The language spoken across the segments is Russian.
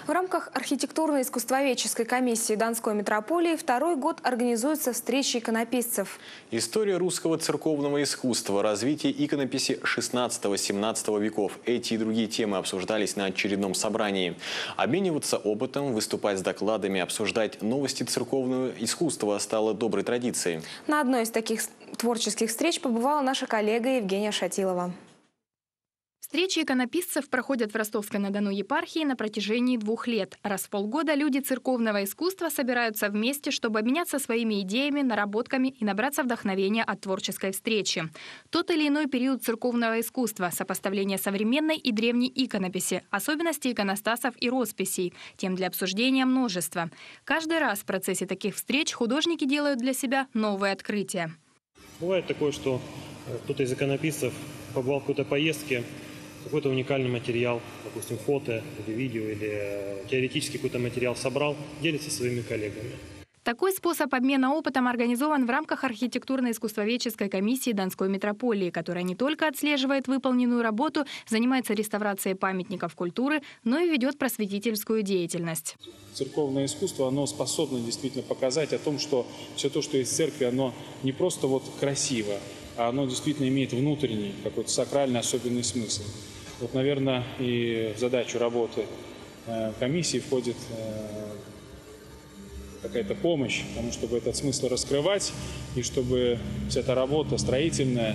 В рамках архитектурно-искусствоведческой комиссии Донской метрополии второй год организуются встречи иконописцев. История русского церковного искусства, развитие иконописи 16-17 веков. Эти и другие темы обсуждались на очередном собрании. Обмениваться опытом, выступать с докладами, обсуждать новости церковного искусства стало доброй традицией. На одной из таких творческих встреч побывала наша коллега Евгения Шатилова. Встречи иконописцев проходят в Ростовской-на-Дону епархии на протяжении 2 лет. Раз в полгода люди церковного искусства собираются вместе, чтобы обменяться своими идеями, наработками и набраться вдохновения от творческой встречи. Тот или иной период церковного искусства, сопоставление современной и древней иконописи, особенности иконостасов и росписей. Тем для обсуждения множество. Каждый раз в процессе таких встреч художники делают для себя новые открытия. Бывает такое, что кто-то из иконописцев побывал в какой-то поездке, какой-то уникальный материал, допустим, фото или видео, или теоретический какой-то материал собрал, делится со своими коллегами. Такой способ обмена опытом организован в рамках архитектурно-искусствоведческой комиссии Донской метрополии, которая не только отслеживает выполненную работу, занимается реставрацией памятников культуры, но и ведет просветительскую деятельность. Церковное искусство, оно способно действительно показать о том, что все то, что есть в церкви, оно не просто вот красиво, а оно действительно имеет внутренний, какой-то сакральный особенный смысл. Вот, наверное, и в задачу работы комиссии входит какая-то помощь тому, чтобы этот смысл раскрывать, и чтобы вся эта работа строительная,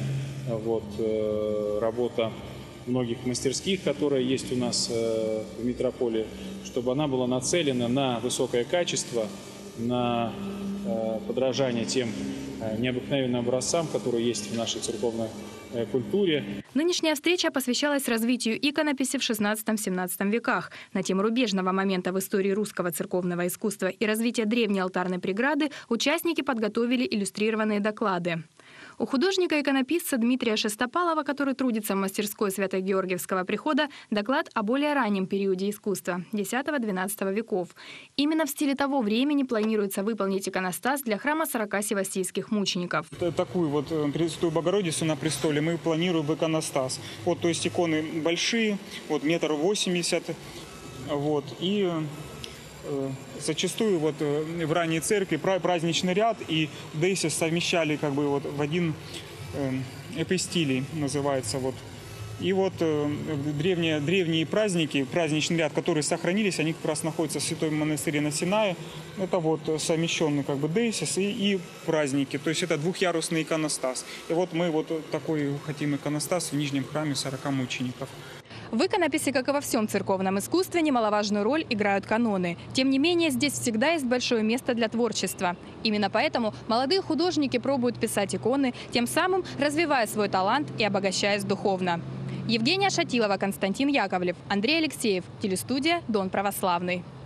работа многих мастерских, которые есть у нас в метрополии, чтобы она была нацелена на высокое качество, на подражание тем необыкновенным образцам, которые есть в нашей церковной культуре. Нынешняя встреча посвящалась развитию иконописи в 16-17 веках. На тему рубежного момента в истории русского церковного искусства и развития древней алтарной преграды участники подготовили иллюстрированные доклады. У художника-иконописца Дмитрия Шестопалова, который трудится в мастерской Свято-Георгиевского прихода, доклад о более раннем периоде искусства – X-XII веков. Именно в стиле того времени планируется выполнить иконостас для храма 40 севастийских мучеников. Такую вот Пресвятую Богородицу на престоле мы планируем в иконостас. Вот, то есть иконы большие, вот 1,80 м, вот, и зачастую вот в ранней церкви праздничный ряд и дейсис совмещали как бы вот в один эпистилий, называется вот. И вот древние праздники, праздничный ряд, которые сохранились, они как раз находятся в Святом монастыре на Синае. Это вот совмещенный как бы дейсис и праздники. То есть это двухъярусный иконостас. И вот мы вот такой хотим иконостас в Нижнем храме 40 мучеников. В иконописи, как и во всем церковном искусстве, немаловажную роль играют каноны. Тем не менее, здесь всегда есть большое место для творчества. Именно поэтому молодые художники пробуют писать иконы, тем самым развивая свой талант и обогащаясь духовно. Евгения Шатилова, Константин Яковлев, Андрей Алексеев. Телестудия «Дон Православный».